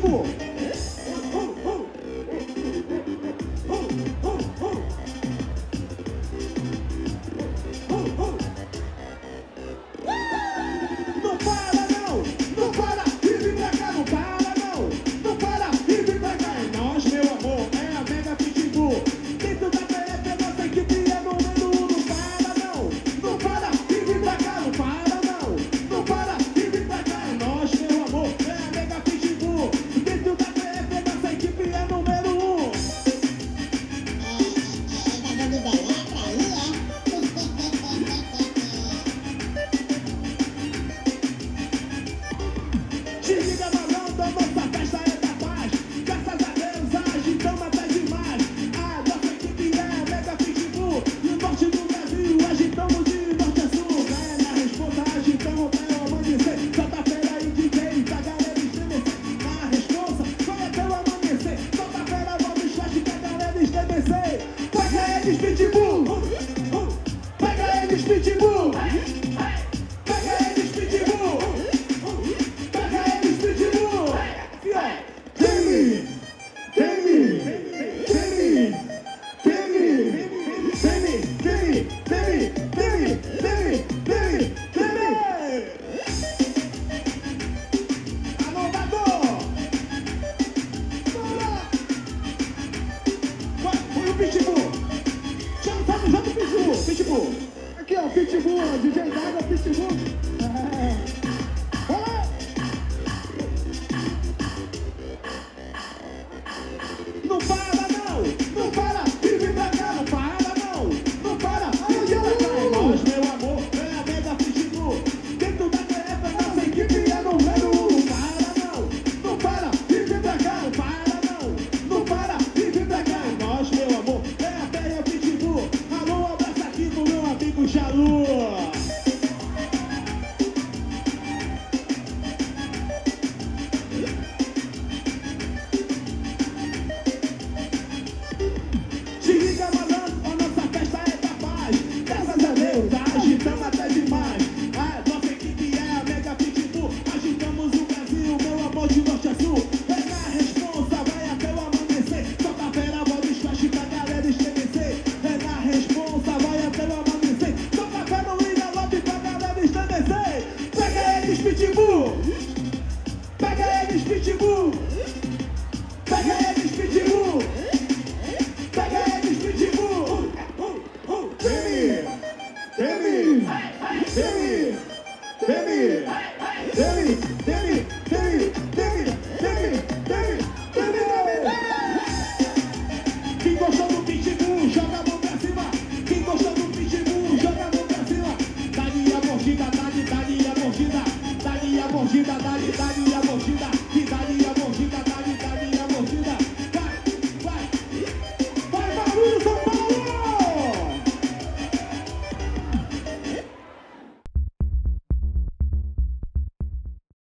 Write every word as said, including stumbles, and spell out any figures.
Pitbull. Não para não, não para, e vem pra cá, não para não, não para, e vem pra cá. É nós, meu amor, é a Mega Pitbull. Dentro da P F, a nossa equipe é número um. Não para não, não para, e vem pra cá, não para não, não para, e vem pra cá. É nós, meu amor, é a Mega Pitbull. Dentro da P F, a nossa equipe é número um. Se liga, malandro, a nossa festa é da paz. Graças a Deus, agitamos até demais. A nossa equipe é a Mega Pitbull. No norte do Brasil, agitamos de norte a sul. É na resposta, agitamos até o amanhecer. Sexta-feira e D J, pra galera estremecer. Na resposta, vai até o amanhecer. Sexta-feira vamos flash pra galera estremecer. Pega eles, Pitbull! Pega eles, Pitbull! Pega eles, Pitbull! Pega eles, Pitbull! Temi! Temi! Temi! Temi! Temi! Temi! Temi! Temi! Temi! Temi! Temi! Alô, Dador! Bora! Vai, foi o Pitbull! Tamo junto, Pitbull! Pitbull! Aqui, ó, Pitbull, D J Daga, Pitbull! É.